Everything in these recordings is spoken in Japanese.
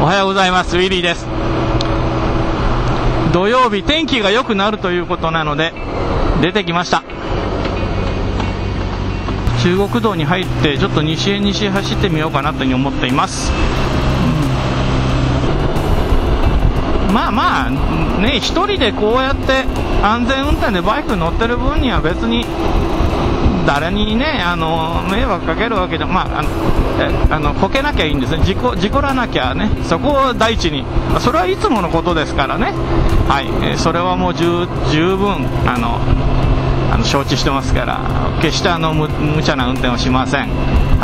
おはようございます。ウィリーです。土曜日天気が良くなるということなので出てきました。中国道に入ってちょっと西へ走ってみようかなというふうに思っています。まあね、一人でこうやって安全運転でバイク乗ってる分には別に誰にね迷惑かけるわけでも、こけなきゃいいんですね。事故らなきゃね、そこを第一に、それはいつものことですからね。はい、それはもう十分承知してますから、決して無茶な運転をしません。はい。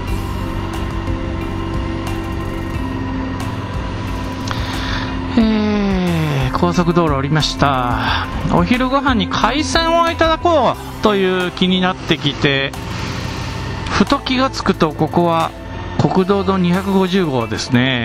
高速道路降りました。お昼ご飯に海鮮をいただこうという気になってきて、ふと気がつくとここは国道の250号ですね。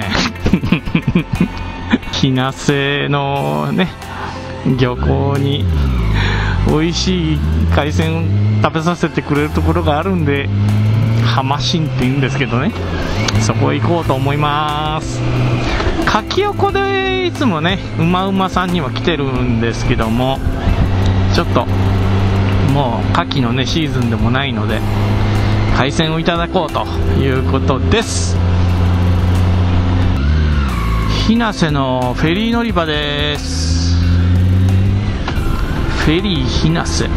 日生のね漁港に美味しい海鮮を食べさせてくれるところがあるんで、浜新って言うんですけどね、そこへ行こうと思います。柿横でいつもねうまさんには来てるんですけども、ちょっともう牡蠣のねシーズンでもないので海鮮をいただこうということです。日生のフェリー乗り場です。フェリー日生。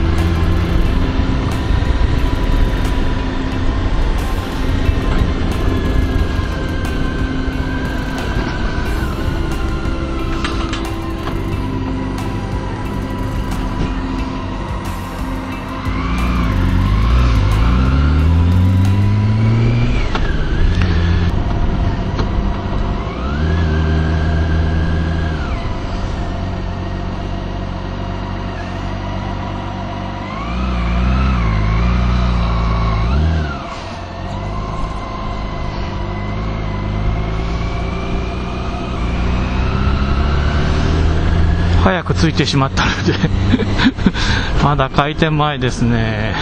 早く着いてしまったのでまだ開店前ですね。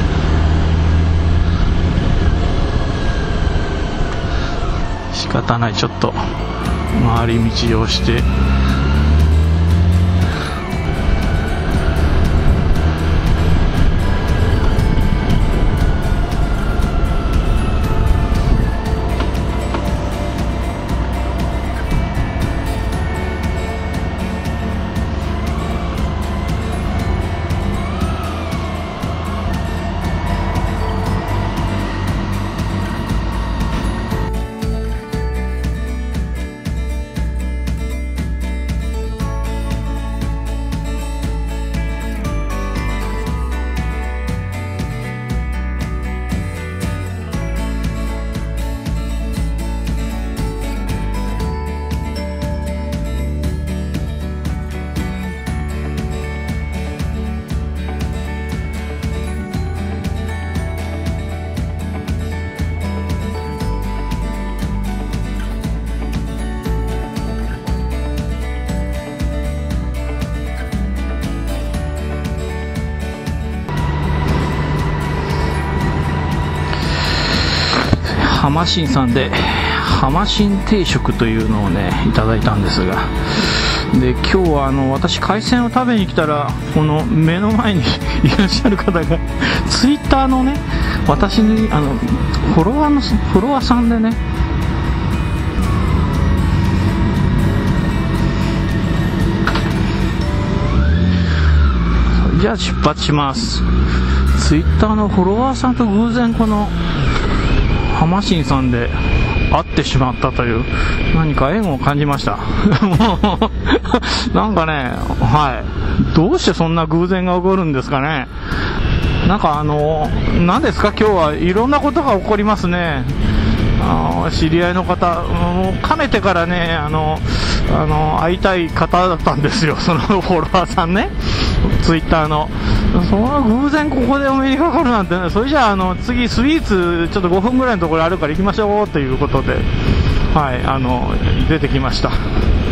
仕方ない、ちょっと回り道をして浜新さんで浜新定食というのをねいただいたんですが、で今日は私海鮮を食べに来たら、この目の前にいらっしゃる方がツイッターのね私にフォロワーさんでね、じゃあ出発します。ツイッターのフォロワーさんと偶然この浜新さんで会ってしまったという、何か縁を感じました。もうなんかね、はい、どうしてそんな偶然が起こるんですかね。なんか何ですか、今日はいろんなことが起こりますね。知り合いの方、もうかねてからね会いたい方だったんですよ、そのフォロワーさんね、ツイッターの。そんな偶然ここでお目にかかるなんてね。それじゃあ次スイーツちょっと5分ぐらいのところあるから行きましょうということで、はい、出てきました。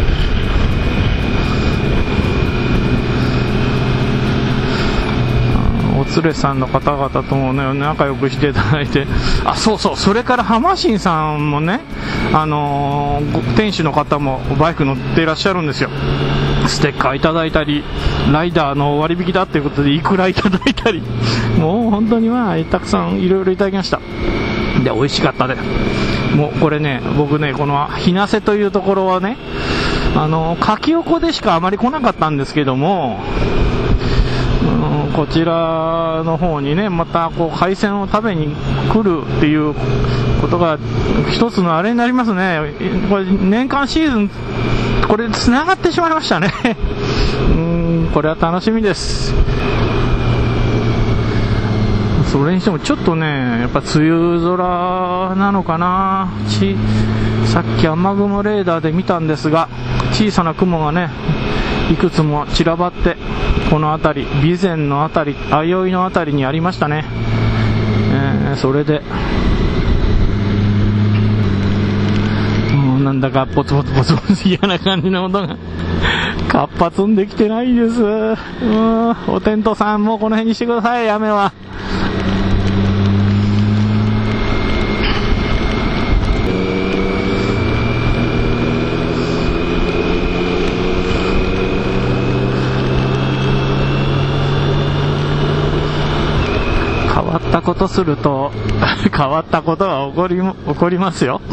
お連れさんの方々ともね仲良くしていただいて、そうそう、それから浜新さんもね店主の方もバイク乗っていらっしゃるんですよ。ステッカーいただいたり、ライダーの割引だということでイクラいただいたり、もう本当にたくさんいろいろいただきました。で、美味しかったで。もうこれね、僕ね、この日生というところはね、柿横でしかあまり来なかったんですけども、こちらの方にね、また海鮮を食べに来るっていうことが一つのあれになりますね。これ年間シーズン、これ繋がってしまいましたね。これは楽しみです。それにしてもちょっとね、やっぱ梅雨空なのかな。さっき雨雲レーダーで見たんですが、小さな雲がね、いくつも散らばって、この辺り、備前の辺り、相生の辺りにありましたね。それで、なんだかポツポツポツポツ嫌な感じの音が活発にできてないです。おテントさん、もうこの辺にしてください、雨は。変わったことすると変わったことが起こりますよ。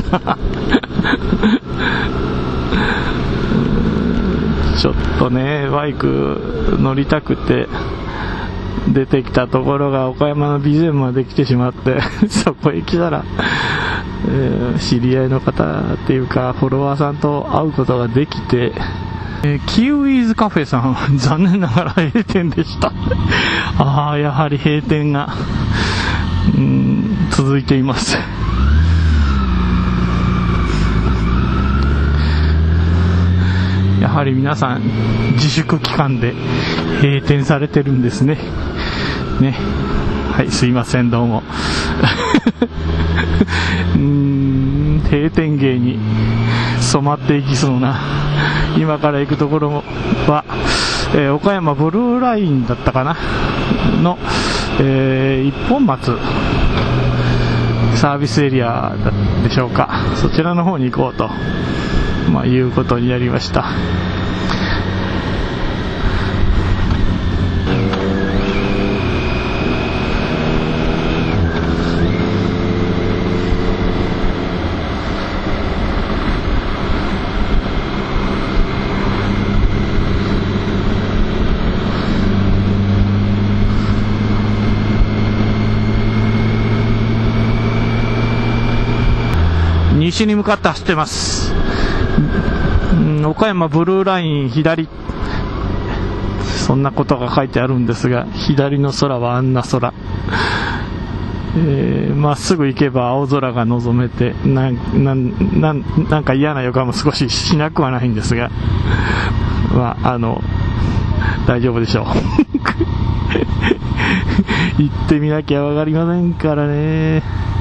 ちょっとね、バイク乗りたくて出てきたところが岡山の備前まで来てしまってそこへ来たら、知り合いの方っていうかフォロワーさんと会うことができて、キウイズカフェさん残念ながら閉店でした。やはり閉店が続いています。やはり皆さん自粛期間で閉店されてるんですね。はい、すいません、どうも。閉店芸に染まっていきそうな今から行くところは、岡山ブルーラインだったかなの、一本松サービスエリアでしょうか、そちらの方に行こうと、いうことになりました。西に向かって走ってます。岡山ブルーライン左、そんなことが書いてあるんですが、左の空はあんな空、まっすぐ行けば青空が望めて、なんか嫌な予感も少ししなくはないんですが、大丈夫でしょう。行ってみなきゃわかりませんからね。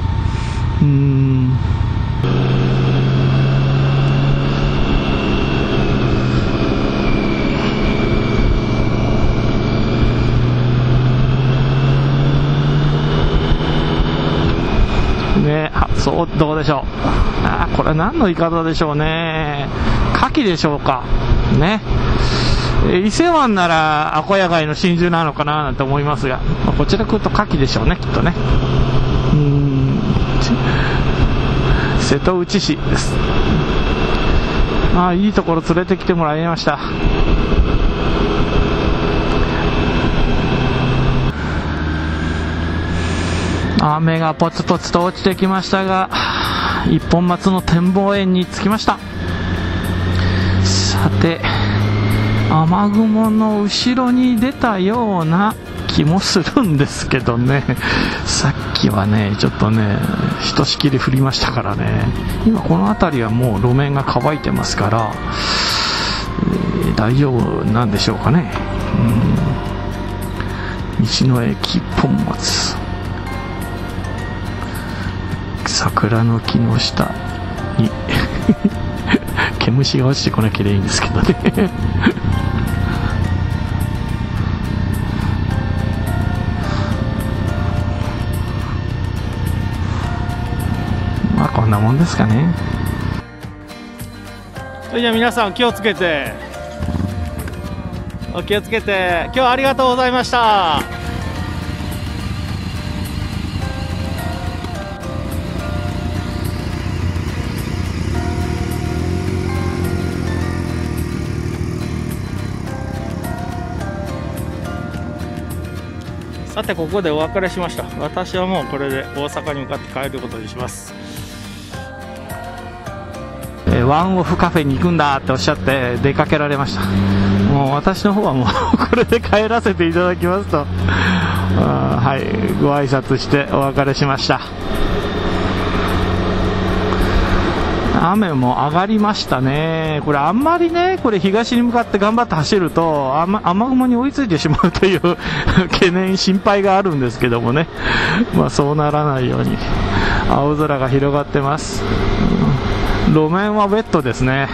どうでしょう。これは何のイカダでしょうね。牡蠣でしょうかね。伊勢湾ならアコヤ貝の真珠なのかななんて思いますが、こちら来ると牡蠣でしょうね、きっとね。瀬戸内市です。いいところ連れてきてもらいました。雨がポツポツと落ちてきましたが、一本松の展望園に着きました。さて、雨雲の後ろに出たような気もするんですけどね、さっきはねちょっとねひとしきり降りましたからね。今この辺りはもう路面が乾いてますから、大丈夫なんでしょうかね。道の駅一本松、桜の木の下に毛虫が落ちてこなきゃいいんですけどね。こんなもんですかね。 それじゃあ皆さん気をつけて、お気をつけて。今日はありがとうございました。さて、ここでお別れしました。私はもうこれで大阪に向かって帰ることにします。ワンオフカフェに行くんだっておっしゃって出かけられました。もう私の方はもうこれで帰らせていただきますと、はい、ご挨拶してお別れしました。雨も上がりましたね。これあんまりね、これ東に向かって頑張って走ると雨雲に追いついてしまうという懸念、心配があるんですけどもね、まあそうならないように青空が広がってます。路面はウェットですね。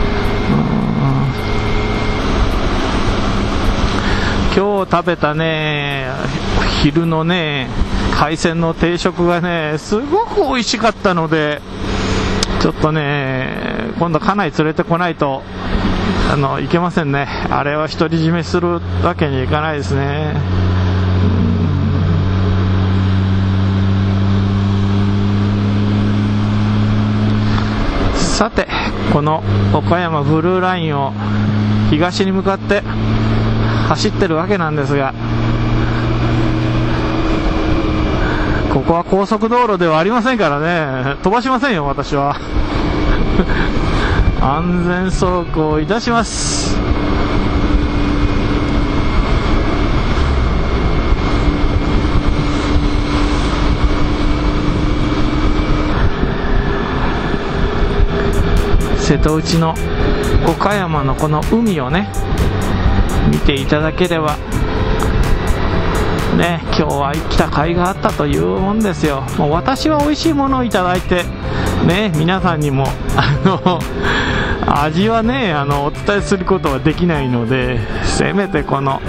今日食べたね、昼のね、海鮮の定食がね、すごく美味しかったので、ちょっとね、今度家内連れてこないといけませんね。あれは独り占めするわけにいかないですね。さて、この岡山ブルーラインを東に向かって走ってるわけなんですが、ここは高速道路ではありませんからね、飛ばしませんよ私は安全走行いたします。瀬戸内の岡山のこの海をね、見ていただければね、今日は来た甲斐があったというもんですよ。もう私は美味しいものをいただいてね、皆さんにも味はね、お伝えすることはできないので、せめてこの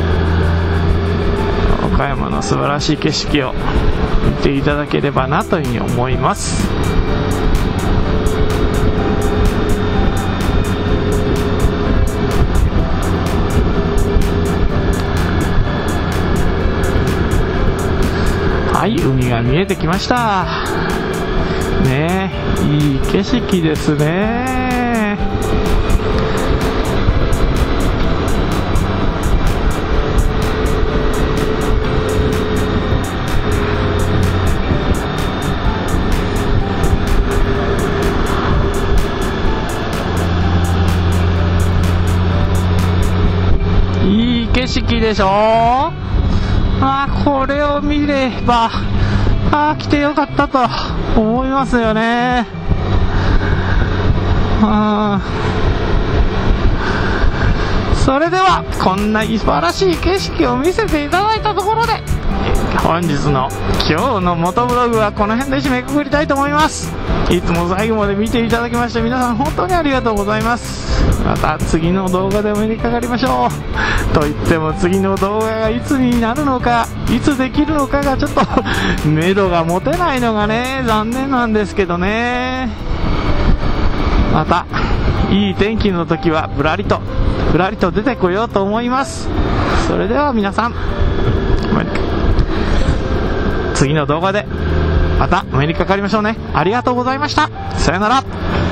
岡山の素晴らしい景色を見ていただければなというふうに思います。はい、海が見えてきましたね。いい景色ですね。いい景色でしょ。これを見れば来てよかったと思いますよね。それではこんな素晴らしい景色を見せていただいたところで、本日の今日のモトブログはこの辺で締めくくりたいと思います。いつも最後まで見ていただきまして皆さん本当にありがとうございます。また次の動画でお目にかかりましょう。と言っても次の動画がいつになるのか、いつできるのかがちょっと目処が持てないのがね、残念なんですけどね。またいい天気の時はぶらりと出てこようと思います。それでは皆さん、次の動画でまたお目にかかりましょうね。ありがとうございました。さよなら。